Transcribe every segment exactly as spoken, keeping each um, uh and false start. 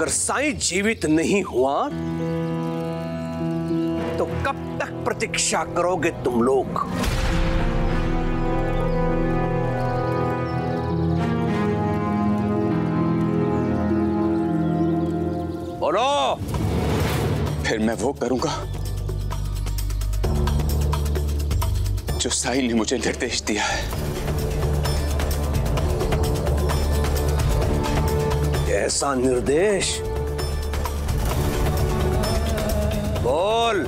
अगर साईं जीवित नहीं हुआ तो कब तक प्रतीक्षा करोगे तुम लोग? बोलो। फिर मैं वो करूंगा जो साईं ने मुझे निर्देश दिया है। ऐसा निर्देश? बोल।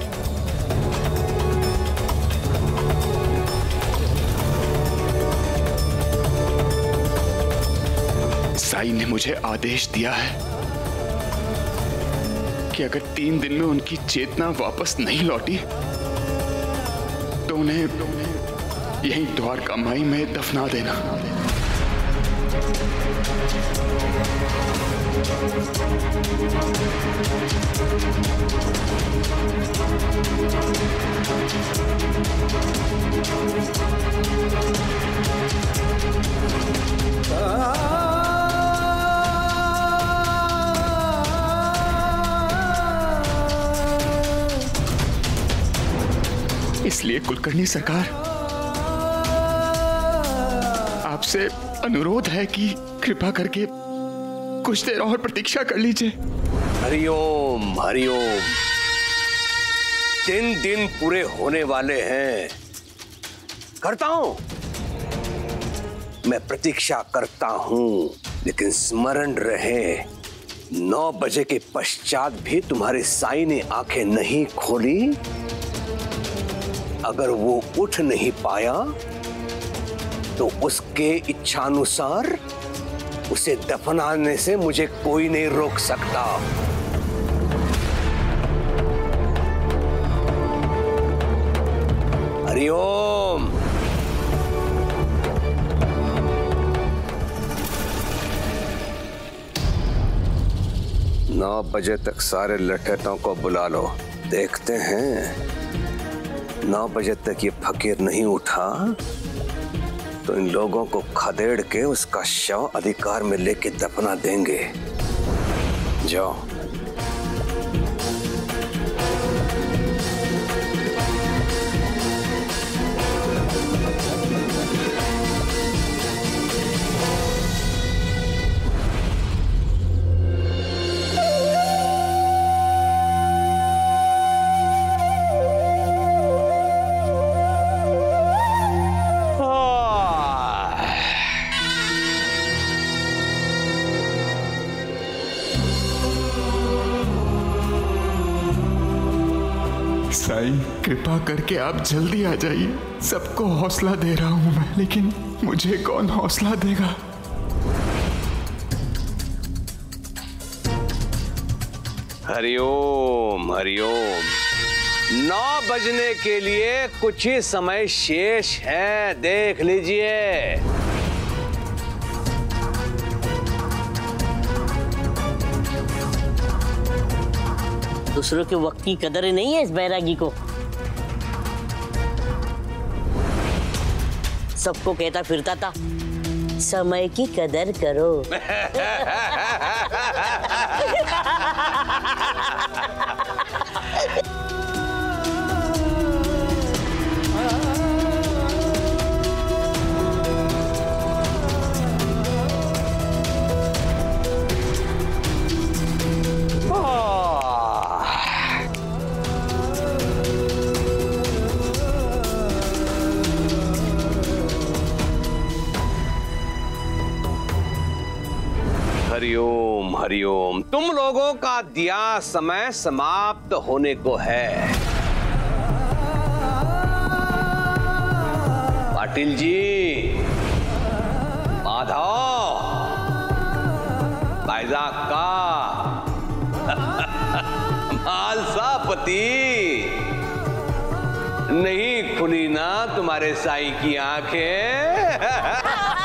साईं ने मुझे आदेश दिया है कि अगर तीन दिन में उनकी चेतना वापस नहीं लौटी तो उन्हें यहीं द्वारका माई में दफना देना। इसलिए कुलकर्णी सरकार, आपसे अनुरोध है कि कृपा करके कुछ देर और प्रतीक्षा कर लीजिए। हरिओम हरिओम। तीन दिन पूरे होने वाले हैं। करता हूं, मैं प्रतीक्षा करता हूं, लेकिन स्मरण रहे नौ बजे के पश्चात भी तुम्हारे साईं ने आंखें नहीं खोली। अगर वो उठ नहीं पाया तो उसके इच्छानुसार उसे दफनाने से मुझे कोई नहीं रोक सकता। हरिओम। नौ बजे तक सारे लठेतों को बुला लो। देखते हैं नौ बजे तक ये फकीर नहीं उठा तो इन लोगों को खदेड़ के उसका शव अधिकार में लेके दफना देंगे। जाओ। साईं, कृपा करके आप जल्दी आ जाइए। सबको हौसला दे रहा हूं मैं, लेकिन मुझे कौन हौसला देगा? हरिओम हरिओम। नौ बजने के लिए कुछ ही समय शेष है, देख लीजिए। दूसरों के वक्त की कदर नहीं है इस बैरागी को। सबको कहता फिरता था समय की कदर करो। हरिओम हरिओम। तुम लोगों का दिया समय समाप्त होने को है। पाटिल जी, माधव, भाईजाक का, मालसापति, नहीं खुली ना तुम्हारे साईं की आंखें?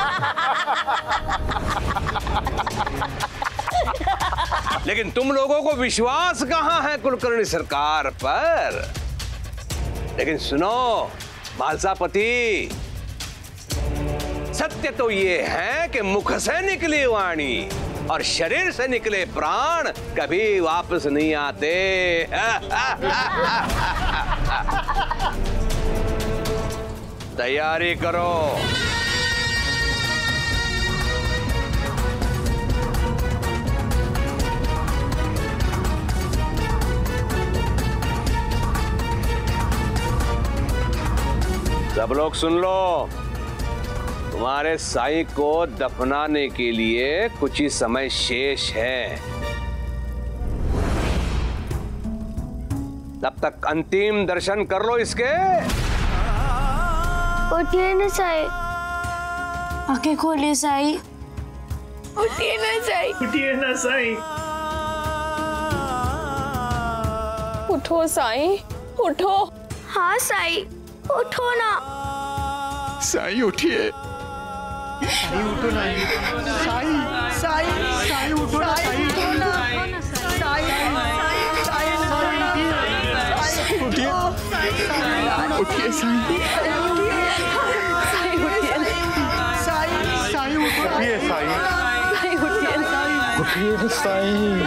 लेकिन तुम लोगों को विश्वास कहां है कुलकर्णी सरकार पर? लेकिन सुनो मालसापति, सत्य तो ये है कि मुख से निकली वाणी और शरीर से निकले प्राण कभी वापस नहीं आते। तैयारी करो। सब लोग सुन लो, तुम्हारे साईं को दफनाने के लिए कुछ ही समय शेष है। तब तक अंतिम दर्शन कर लो इसके। उठिए ना साईं, आंखें खोलिए साईं। उठिए ना साईं, उठिए ना साईं। उठो साईं, उठो। हाँ साईं, उठो ना। साईं उठिए। साईं उठो ना। साईं साईं साईं उठो ना। साईं उठो ना। साईं साईं साईं उठिए। उठिए साईं। साईं उठिए। साईं साईं उठिए। साईं साईं उठिए। उठिए साईं।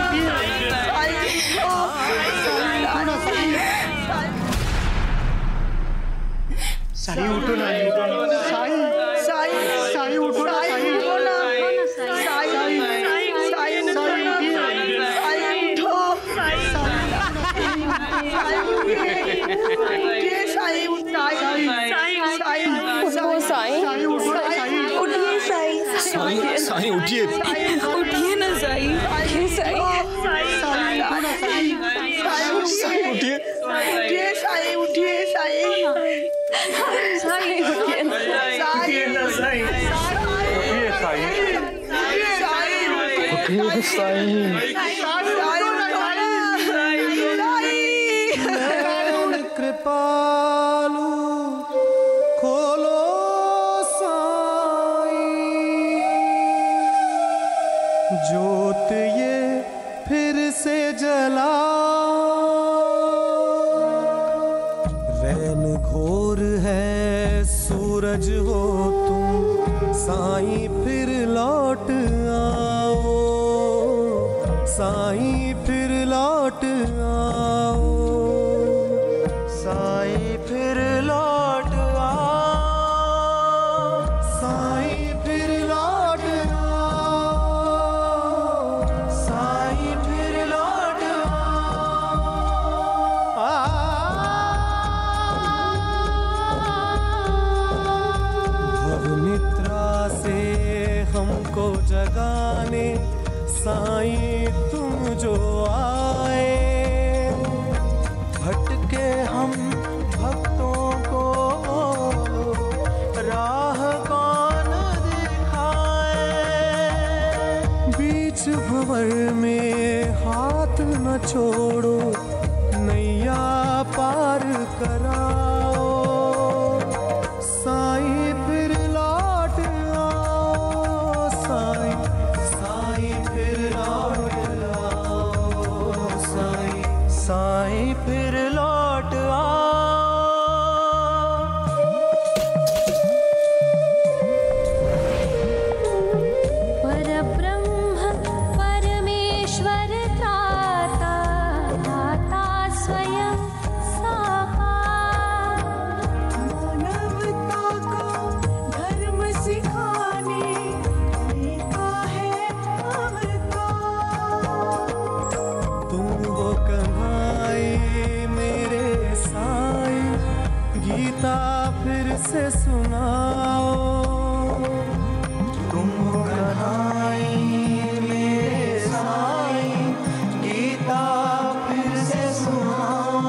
साईं उठो ना। साईं साईं साईं उठो ना। साईं उठो ना। साईं साईं साईं उठो। उठिए साईं। उठो साईं। उठिए साईं। साईं साईं उठिए। उठिए ना साईं। उठिए साईं। साईं उठिए। उठिए साईं। उठिए साईं। साईं उठिए ना। उठिए ना साईं। उठिए साईं। उठिए साईं। कृपालु खोलो साईं, ज्योत ये फिर से जला। रैन घोर है सूरज हो तुम साईं, फिर लौट आओ साईं, फिर लौट आओ साईं, फिर लौट आओ साईं, फिर लौट आओ साईं, फिर लौट भव निद्रा से हमको जगाने साईं तुम जो आए, भटके हम भक्तों को राह कौन दिखाए। बीच भंवर में हाथ न छोड़ो, नैया पार कराओ साईं, फिर लौट आओ साईं, साईं फिर लौट आओ साईं, साईं फिर लौट आओ। परब्रह्म परमेश्वर त्राता, दाता स्वयं साकार, मानवता को धर्म सिखाने देता है अवतार। तुम वो कन्हाई मेरे साईं, गीता फिर से सुनाओ। तुम वो कन्हाई मेरे साईं, गीता फिर से सुनाओ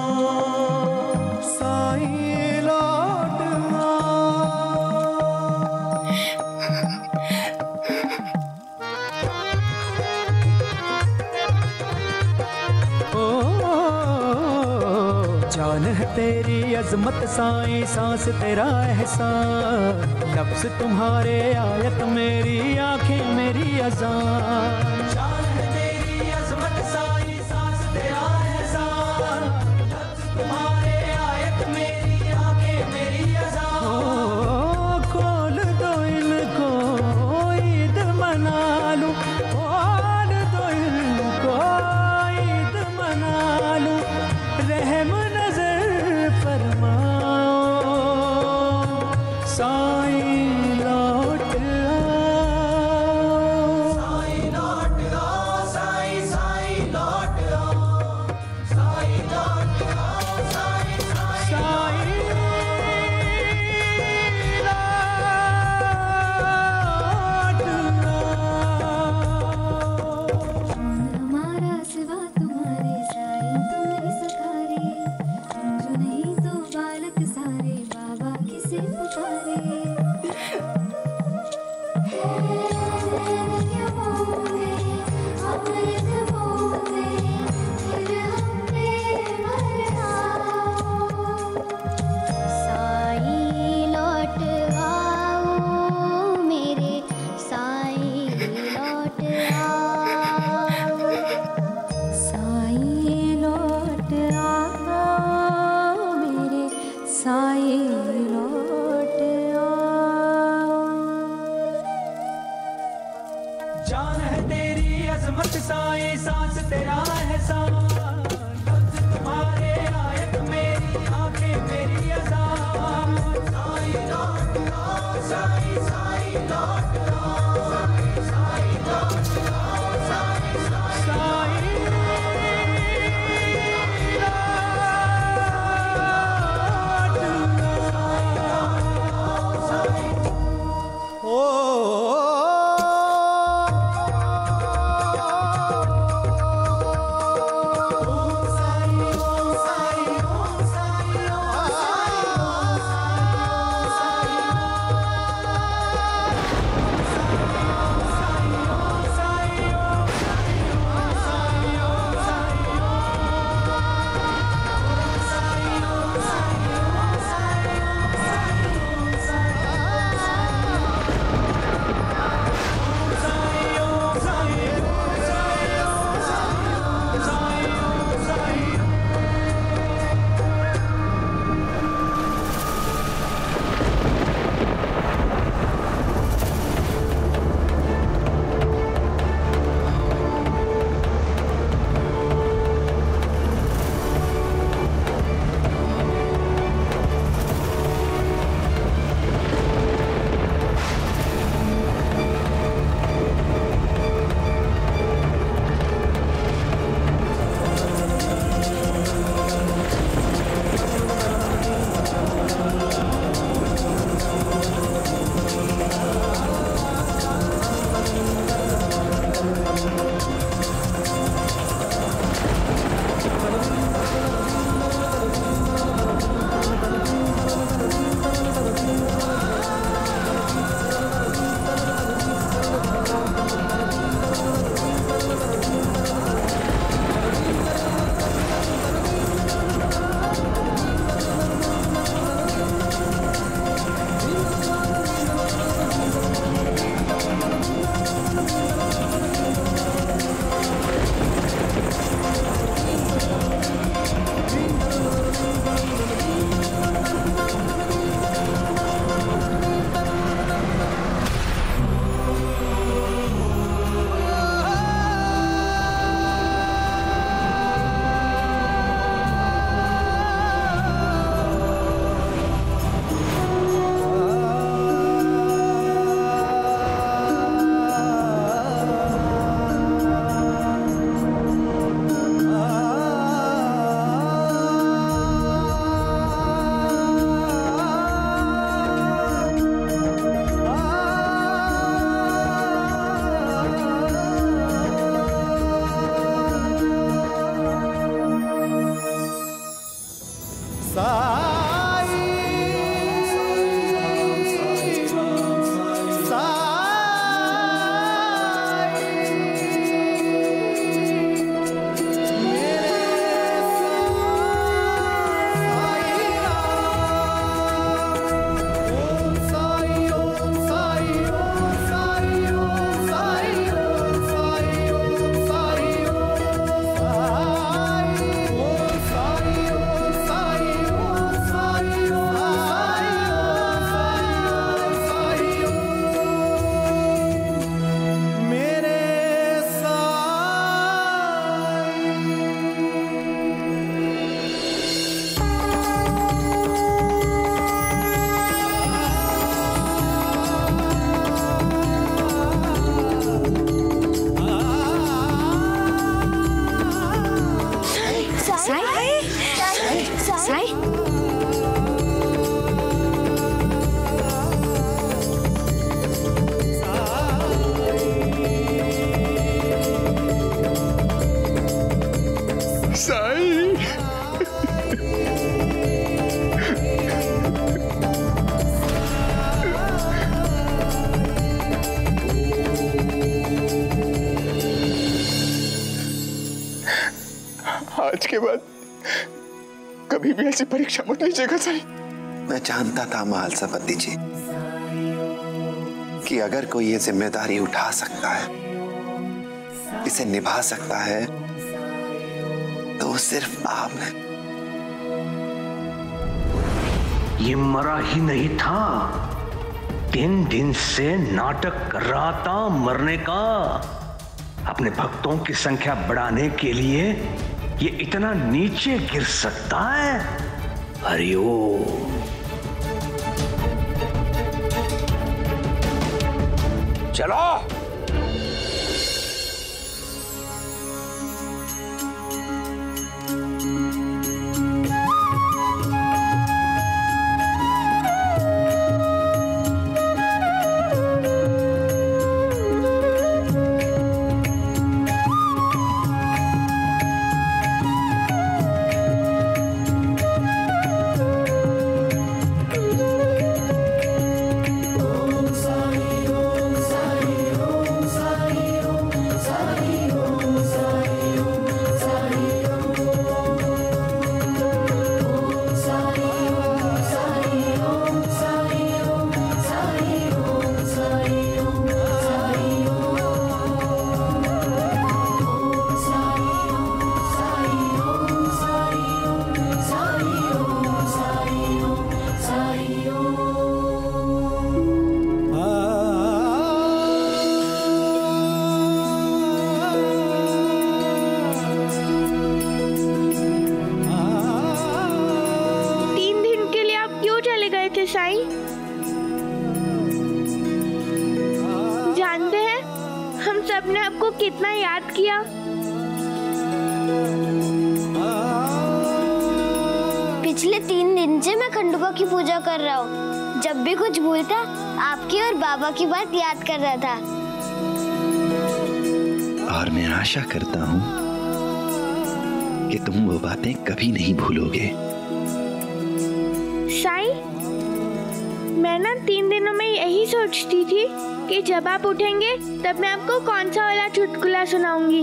साईं, लौट आओ। जान है तेरी अजमत साईं, सांस तेरा एहसान, लफ्ज तुम्हारे आयत मेरी आंखें मेरी अज़ान। जान है तेरी अजमत साईं, सांस तेरा एहसान, लफ्ज तुम्हारे आयत मेरी आंखें मेरी अज़ान। ओ खोल दो इनको ईद मना लूं, से पुकारे जान है तेरी अजमत साईं, सांस तेरा एहसान, लफ्ज़ तुम्हारे आयत मेरी आंखें मेरी अज़ान। साईं लौट आओ, साईं साईं लौट आओ, साईं साईं लौट आओ, साईं साईं लौट आओ। के बाद कभी भी ऐसी परीक्षा मत लीजिएगा साईं। मैं जानता था महालसापति जी कि अगर कोई ये जिम्मेदारी उठा सकता है, इसे निभा सकता है, तो वो सिर्फ आप हैं। ये मरा ही नहीं था, तीन दिन से नाटक कर रहा था मरने का। अपने भक्तों की संख्या बढ़ाने के लिए ये इतना नीचे गिर सकता है? हरिओम। चलो। साईं, जानते हैं हम सब ने आपको कितना याद किया। पिछले तीन दिन से मैं खंडुका की पूजा कर रहा हूँ। जब भी कुछ भूलता आपकी और बाबा की बात याद कर रहा था। और मैं आशा करता हूँ कि तुम वो बातें कभी नहीं भूलोगे। साईं, मैं ना तीन दिनों में यही सोचती थी कि जब आप उठेंगे तब मैं आपको कौन सा वाला चुटकुला सुनाऊंगी।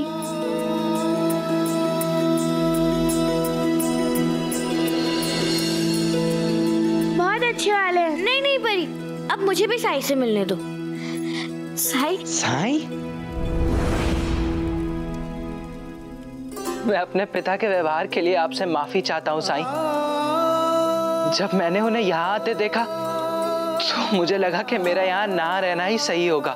बहुत अच्छे वाले हैं। नहीं नहीं परी, अब मुझे भी साईं से मिलने दो। साईं साईं, मैं अपने पिता के व्यवहार के लिए आपसे माफी चाहता हूँ साईं। जब मैंने उन्हें यहाँ आते देखा तो मुझे लगा कि मेरा यहाँ ना रहना ही सही होगा,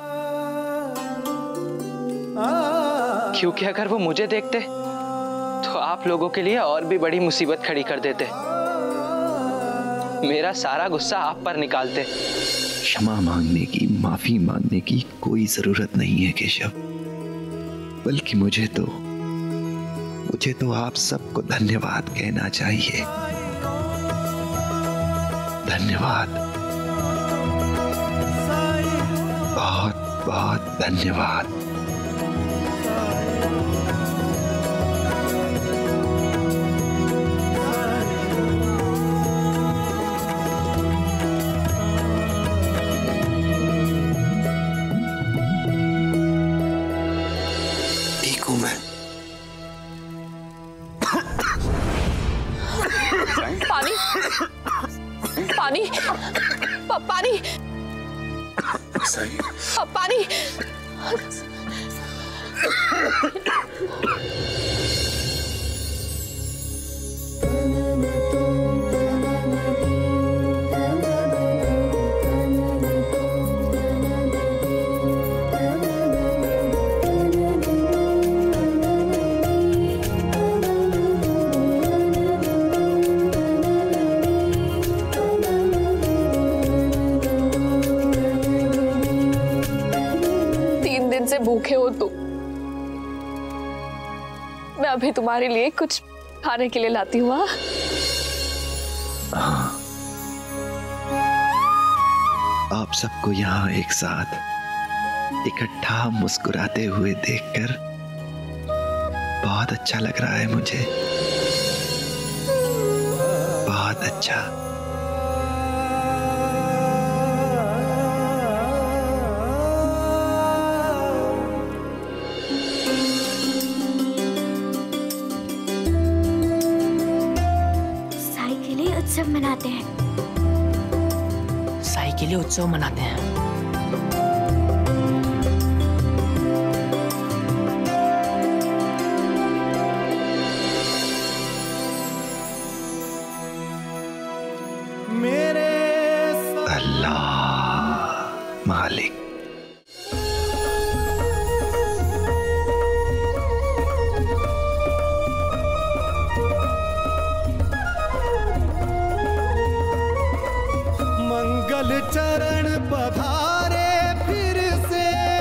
क्योंकि अगर वो मुझे देखते तो आप लोगों के लिए और भी बड़ी मुसीबत खड़ी कर देते। मेरा सारा गुस्सा आप पर निकालते। क्षमा मांगने की, माफी मांगने की कोई जरूरत नहीं है केशव, बल्कि मुझे तो मुझे तो आप सबको धन्यवाद कहना चाहिए। धन्यवाद, बहुत बहुत धन्यवाद। ठीक हूं मैं। पानी पानी प, पानी प, पानी। से भूखे हो तो मैं अभी तुम्हारे लिए कुछ खाने के लिए लाती हूँ। हाँ, आप सबको यहाँ एक साथ इकट्ठा मुस्कुराते हुए देखकर बहुत अच्छा लग रहा है मुझे, बहुत अच्छा। साई के लिए उत्सव मनाते हैं। मेरे अल्लाह मालिक। मंगल चरण पधारे फिर से,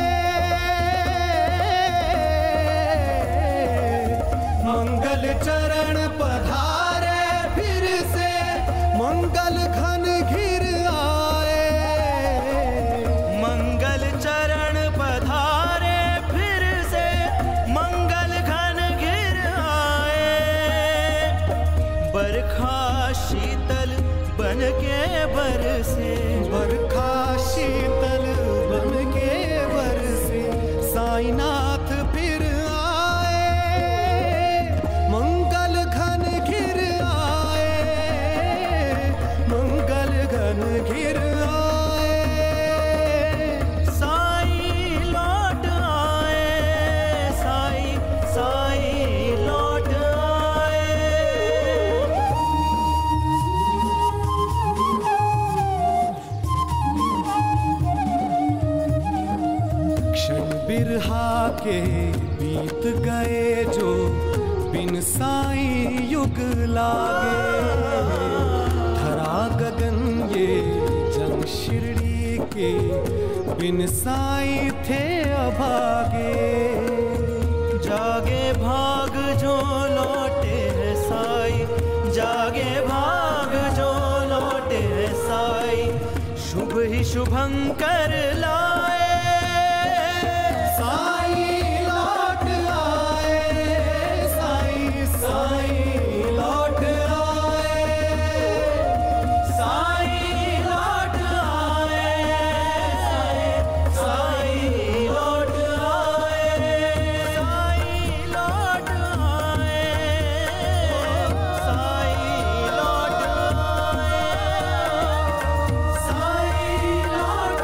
मंगल चरण पधारे फिर से, मंगल घन घिर आए। मंगल चरण पधारे फिर से, मंगल घन घिर आए। बरखा शीतल बन के बरसे, बरखा शीतल बन के बरसे, साईनाथ फिर आए। मंगल घन घिर आए, मंगल घन घिर आए। साई लौट आए, साई साई लौट आए। क्षण बिरहा के बीत गए जो, बिन साई युग लागे। धरा गगन ये जन शिरडी के, बिन साई थे अभागे। जागे भाग जो लौटे है साई, जागे भाग जो लौटे है साई। शुभ ही शुभंकर लाए, साई लौट आए, साई साई लौट आए, साई लौट आए, साई लौट आए, साई लौट आए, साई लौट आए, साई लौट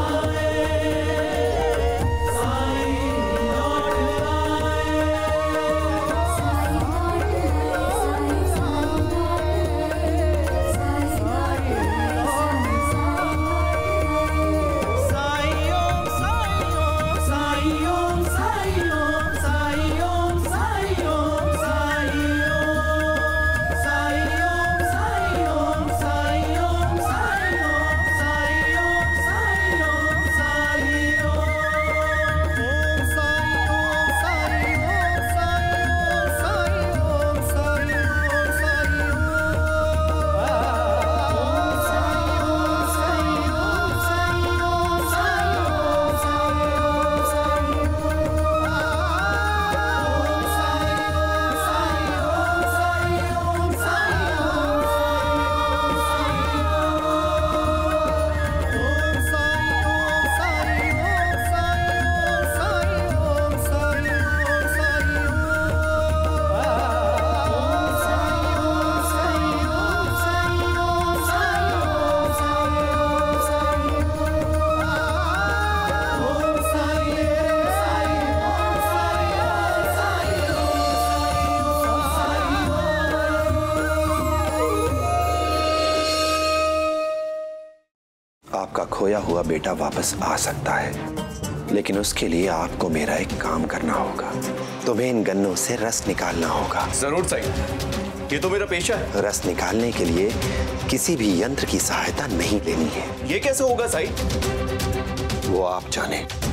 आपका खोया हुआ बेटा वापस आ सकता है, लेकिन उसके लिए आपको मेरा एक काम करना होगा। तुम्हें इन गन्नों से रस निकालना होगा। जरूर साईं, ये तो मेरा पेशा है। रस निकालने के लिए किसी भी यंत्र की सहायता नहीं लेनी है। ये कैसे होगा साईं? वो आप जाने।